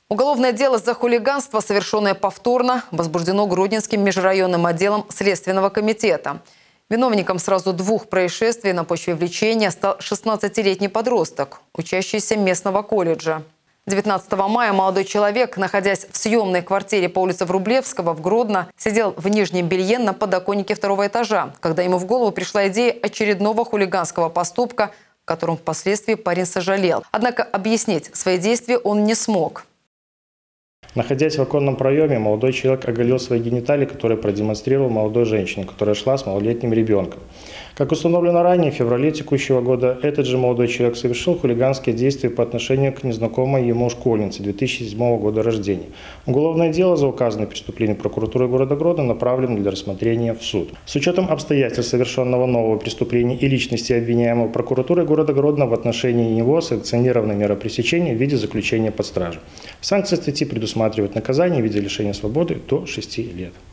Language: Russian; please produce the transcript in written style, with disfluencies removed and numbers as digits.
Уголовное дело за хулиганство, совершенное повторно, возбуждено Гродненским межрайонным отделом Следственного комитета. Виновником сразу двух происшествий на почве влечения стал 16-летний подросток, учащийся местного колледжа. 19 мая молодой человек, находясь в съемной квартире по улице Врублевского в Гродно, сидел в нижнем белье на подоконнике второго этажа, когда ему в голову пришла идея очередного хулиганского поступка, о котором впоследствии парень сожалел. Однако объяснить свои действия он не смог. Находясь в оконном проеме, молодой человек оголил свои гениталии, которые продемонстрировал молодой женщине, которая шла с малолетним ребенком. Как установлено ранее, в феврале текущего года этот же молодой человек совершил хулиганские действия по отношению к незнакомой ему школьнице 2007 года рождения. Уголовное дело за указанное преступление прокуратуры города Гродно направлено для рассмотрения в суд. С учетом обстоятельств совершенного нового преступления и личности обвиняемого, прокуратурой города Гродно в отношении него санкционирована мера пресечения в виде заключения под стражей. Санкция статьи предусматривает наказание в виде лишения свободы до 6 лет.